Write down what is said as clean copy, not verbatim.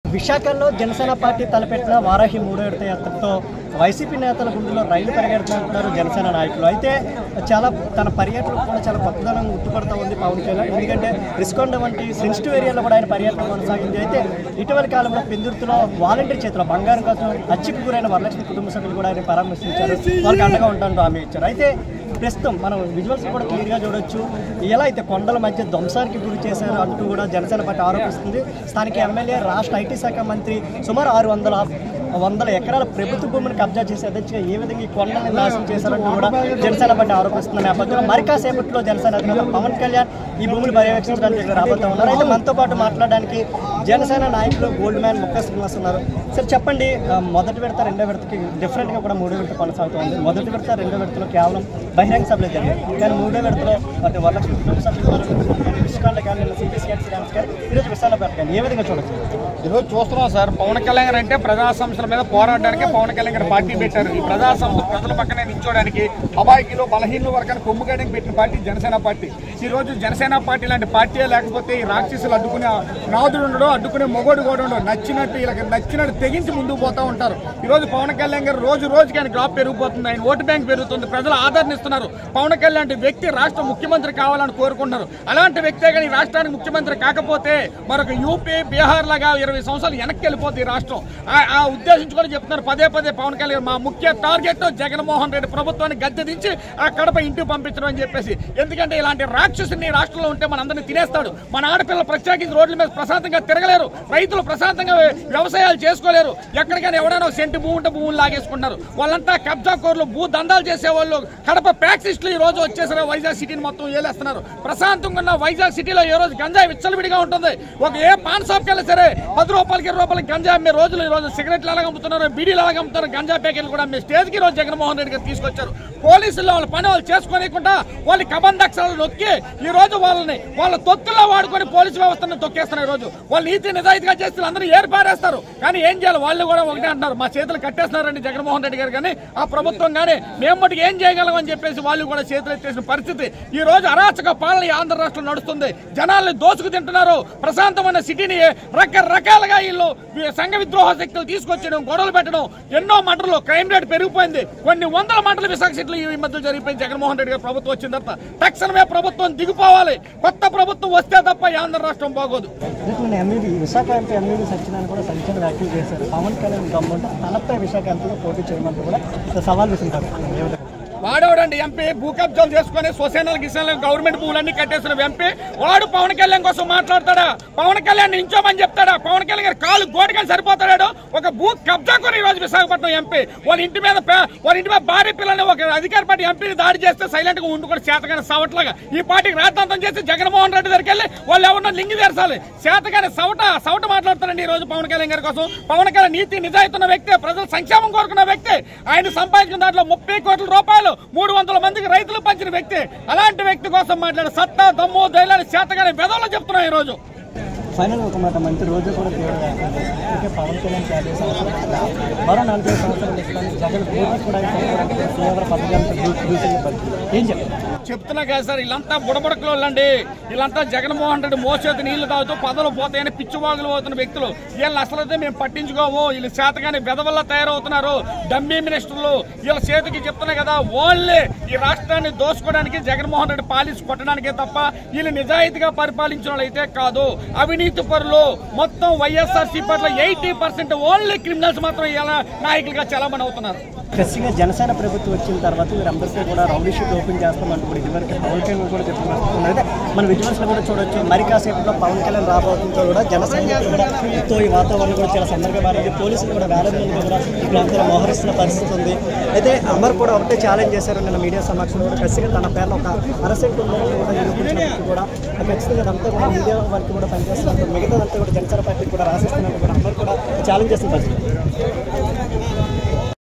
విశాఖలో జనసేన పార్టీ తలపెట్టిన వారాహి మూడో విడత యాత్రతో వైసీపీ నేతల గుండెలో రైలు పరిగెడుతున్నారు జనసేన నాయకులు. అయితే చాలా తన పర్యటన కూడా చాలా కొత్తదనం ఉట్టుపడుతూ ఉంది పవన్ కళ్యాణ్. ఎందుకంటే రిస్కొండ వంటి సెన్సిటివ్ ఏరియాలో కూడా ఆయన పర్యటన కొనసాగింది. అయితే ఇటీవలి కాలంలో పెందుర్తిలో వాలంటీర్ చేతిలో బంగారం కోసం హత్యకు గురైన వరలక్ష్మి కుటుంబ సభ్యులు కూడా ఆయన పరామర్శించారు, వాళ్ళకి అండగా ఉంటాను హామీ ఇచ్చారు. అయితే ప్రస్తుతం మనం విజువల్స్ కూడా క్లియర్గా చూడొచ్చు. ఎలా అయితే కొండల మధ్య ధ్వంసానికి గురి చేశారు అంటూ కూడా జనసేన పార్టీ ఆరోపిస్తుంది. స్థానిక ఎమ్మెల్యే రాష్ట్ర ఐటీ శాఖ మంత్రి సుమారు 600 ఎకరాల ప్రభుత్వ భూమిని కబ్జా చేసి అధ్యక్షగా ఏ విధంగా ఈ కొండల్ని నాశనం చేశారంటూ కూడా జనసేన పార్టీ ఆరోపిస్తున్న నేపథ్యంలో మరి కాసేపట్లో జనసేన అధినేత పవన్ కళ్యాణ్ ఈ భూమిని పర్యవేక్షించడానికి ఇక్కడ రాబోతూ ఉన్నారు. అయితే మనతో పాటు మాట్లాడడానికి జనసేన నాయకులు గోల్డ్ మ్యాన్ ముక్క శ్రీనివాస్ ఉన్నారు. సార్ చెప్పండి, మొదటి విడత రెండో విడతకి డిఫరెంట్గా కూడా మూడో విడత కొనసాగుతుంది. మొదటి విడత రెండో విడతలో కేవలం బహిరంగ సభలు జరిగాయి, కానీ మూడో విడతలో అంటే వరలక్ష్మి కుటుంబ సభ్యులు విశాఖలో కానీ ఈరోజు విశాఖపేట కానీ ఏ విధంగా చూడొచ్చు? ఈరోజు చూస్తున్నాం సార్, పవన్ కళ్యాణ్ అంటే ప్రజా సంస్థల మీద పోరాడడానికి పవన్ కళ్యాణ్ గారు పార్టీ పెట్టారు. ఈ ప్రజా సంస్థ ప్రజల పక్కనే నిల్చోడానికి అబాయికిలో బలహీన వర్గాన్ని కొమ్ముగడానికి పెట్టిన పార్టీ జనసేన పార్టీ. ఈ రోజు జనసేన పార్టీ లాంటి పార్టీ లేకపోతే ఈ రాక్షసులు అడ్డుకునే నాదుడు ఉండడు, అడ్డుకునే మొగోడు కూడా ఉండడు. నచ్చినట్టు వీళ్ళకి నచ్చినట్టు తెగించి ముందుకు పోతూ ఉంటారు. ఈ రోజు పవన్ కళ్యాణ్ గారు రోజు రోజుకి ఆయన గ్రాఫ్ పెరిగిపోతుంది, ఆయన ఓటు బ్యాంక్ పెరుగుతుంది, ప్రజలు ఆదరణిస్తున్నారు. పవన్ కళ్యాణ్ వ్యక్తి రాష్ట్ర ముఖ్యమంత్రి కావాలని కోరుకుంటున్నారు. అలాంటి వ్యక్తే కానీ రాష్ట్రానికి ముఖ్యమంత్రి కాకపోతే మరొక యూపీ బీహార్ లాగా 20 సంవత్సరాలు వెనక్కి వెళ్ళిపోతుంది ఈ రాష్ట్రం. ఆ ఉద్దేశించుకొని చెప్తున్నారు పదే పావన్ కళ్యాణ్ మా ముఖ్య టార్గెట్ జగన్మోహన్ రెడ్డి ప్రభుత్వాన్ని గద్దె దించి ఆ కడప ఇంటికి పంపించడం అని చెప్పేసి. ఎందుకంటే ఇలాంటి రాక్షసుని రాష్ట్రంలో ఉంటే మన అందరినీ తినేస్తాడు. మన ఆడపిల్లలు ప్రత్యేకించి రోడ్ల మీద ప్రశాంతంగా తిరగలేరు, రైతులు ప్రశాంతంగా వ్యవసాయాలు చేసుకోలేరు. ఎక్కడికైనా ఎవరైనా సెంటు భూమి ఉంటే భూములు లాగేసుకుంటున్నారు. వాళ్ళంతా కబ్జా కోర్లు, భూ దందాలు చేసేవాళ్ళు, కడప ప్యాక్సిస్టులు ఈ రోజు వచ్చేసరి వైజాగ్ సిటీని మొత్తం ఏలేస్తున్నారు. ప్రశాంతంగా ఉన్న వైజాగ్ సిటీలో ఏ రోజు గంజాయి విచ్చలవిడిగా ఉంటుంది. ఒక ఏ పాన్ షాప్కి వెళ్ళి సరే 10 రూపాయలకి 20 రూపాయలకి గంజా అమ్మే రోజులు ఈ రోజు సిగరెట్లు అలాగ అమ్ముతున్నారు, బీడీలు అలాగ అమ్ముతున్నారు, గంజా ప్యాకెట్లు కూడా అమ్మే స్టేజ్కి ఈ రోజు జగన్మోహన్ రెడ్డి గారు తీసుకొచ్చారు. పోలీసులు వాళ్ళ పని వాళ్ళు చేసుకోనికుండా వాళ్ళ కబంధక్షరాలు నొక్కి ఈ రోజు వాళ్ళ తొత్తుల్లో వాడుకొని పోలీసు వ్యవస్థను తొక్కేస్తున్నారు. ఈ రోజు వాళ్ళు నీతి నిజాయితీగా చేస్తే అందరూ ఏర్పారేస్తారు. కానీ ఏం చేయాలి, వాళ్ళు కూడా ఒకటే అంటున్నారు, మా చేతులు కట్టేస్తున్నారండి జగన్మోహన్ రెడ్డి గారు కానీ ఆ ప్రభుత్వం కానీ మేము మటుకు ఏం చేయగలం అని చెప్పేసి వాళ్ళు కూడా చేతులు ఎత్తేసిన పరిస్థితి. ఈ రోజు అరాచక పాలన ఆంధ్ర రాష్ట్రం నడుస్తుంది. జనాల్ని దోచుకు తింటున్నారు. ప్రశాంతమైన సిటీని రకరకాలుగా వీళ్ళు సంఘ విద్రోహ శక్తులు తీసుకొచ్చడం, గొడవలు పెట్టడం, ఎన్నో మంటలు, క్రైమ్ రేట్ పెరిగిపోయింది. కొన్ని వందల మంటలు విశాఖ సిటీలో ఈ మధ్య జరిగిపోయింది. జగన్మోహన్ రెడ్డి గారు ప్రభుత్వం వచ్చిన తర్వాత తక్షణమే ప్రభుత్వం దిగిపోవాలి. కొత్త ప్రభుత్వం వస్తే తప్ప ఈ ఆంధ్ర రాష్ట్రం బాగోదు. విశాఖ ఎంపీ ఎమ్మెల్యే సత్యనారాయణ కూడా సంచలన వ్యాఖ్యలు చేశారు. పవన్ కళ్యాణ్ గవర్నమెంట్ తనపై విశాఖ ఎంపీలో పోటీ చేయమంటూ కూడా సవాల్ విసురుతారు. వాడేవాడండి ఎంపీ భూ కబ్జాలు చేసుకుని స్వసేనలు గిసేనలు గవర్నమెంట్ భూములన్నీ కట్టేసిన ఎంపీ వాడు పవన్ కళ్యాణ్ కోసం మాట్లాడతాడా? పవన్ కళ్యాణ్ నించోమని చెప్తాడా? పవన్ కళ్యాణ్ గారు కాలు గోడకని సరిపోతాడు. ఒక భూ కబ్జా కొని ఈ రోజు విశాఖపట్నం ఎంపీ వాళ్ళ ఇంటి మీద భార్య పిల్లల్ని ఒక అధికార పార్టీ ఎంపీని దాడి చేస్తే సైలెంట్ గా ఉండుకొని చేతగానే సవట్లాగా ఈ పార్టీకి రాద్ధాంతం చేసి జగన్మోహన్ రెడ్డి దగ్గరికి వెళ్ళి వాళ్ళు ఎవరన్నా లింగి తెరచాలి. చేతగానే సవట మాట్లాడతారండి ఈ రోజు పవన్ కళ్యాణ్ గారి కోసం. పవన్ కళ్యాణ్ నీతి నిజాయితీ ఉన్న వ్యక్తి, ప్రజల సంక్షేమం కోరుకున్న వ్యక్తి. ఆయన సంపాదించిన దాంట్లో 30 కోట్ల రూపాయలు 300 మందికి రైతులు పంచిన వ్యక్తి. అలాంటి వ్యక్తి కోసం మాట్లాడే సత్తా, దమ్ము, ధైర్యాన్ని చేతగానే వెదవలో చెప్తున్నాం ఈ రోజు. ఫైనల్ ఒక మాట, మంత్రి రోజు కూడా పవన్ కళ్యాణ్ 50 సంవత్సరాలు మరో 40 సంవత్సరాలు ఇస్తాను జగన్ కూడా ఏం చెప్తారు? చెప్తున్నా కదా సార్, వీళ్ళంతా బుడబుడకలు వాళ్ళండి. వీళ్ళంతా జగన్మోహన్ రెడ్డి మోసేది నీళ్లు తాగుతూ పదవులు పోతాయని పిచ్చివాగులు పోతున్న వ్యక్తులు. వీళ్ళని అసలైతే మేము పట్టించుకోము. వీళ్ళు చేతగానే వెదవల్ల తయారవుతున్నారు, డమ్మీ మినిస్టర్లు. వీళ్ళ చేతికి చెప్తున్నా కదా, ఓన్లీ ఈ రాష్ట్రాన్ని దోచుకోవడానికి జగన్మోహన్ రెడ్డి పాలిసి కొట్టడానికే తప్ప వీళ్ళు నిజాయితీగా పరిపాలించిన వాళ్ళు అయితే కాదు. అవినీతి పరులు మొత్తం వైఎస్ఆర్సీ పట్ల 80% ఓన్లీ క్రిమినల్స్ మాత్రం ఇలా నాయకులుగా చలామణి అవుతున్నారు. ఖచ్చితంగా జనసేన ప్రభుత్వం వచ్చిన తర్వాత వీరందరికీ కూడా రౌడీ షీట్ ఓపెన్ చేస్తామంటూ కూడా ఇదివరకు పవన్ కళ్యాణ్ కూడా చెప్తున్నారు. అయితే మన విజువల్స్లో కూడా చూడొచ్చు, మరి కాసేపులో పవన్ కళ్యాణ్ రాబోతుందో కూడా జనసేన కూడా ఈ వాతావరణం కూడా చాలా సందర్భంగా మారింది. పోలీసులు కూడా వేల మంది కూడా ఇప్పుడు మోహరిస్తున్న పరిస్థితి ఉంది. అయితే అమర్ కూడా ఒకటే ఛాలెంజ్ చేశారు నిన్న మీడియా సమక్షంలో కూడా, ఖచ్చితంగా తన పేరులో ఒక అరెస్ట్ ఉందని కూడా నిరూపించినప్పుడు కూడా ఖచ్చితంగా అదంతా కూడా మీడియా వారికి కూడా పనిచేస్తున్నారు. మిగతాదంతా కూడా జనసేన పార్టీకి కూడా రాసిస్తున్నట్టు కూడా అమర్ కూడా ఛాలెంజ్ చేస్తున్న పరిస్థితి.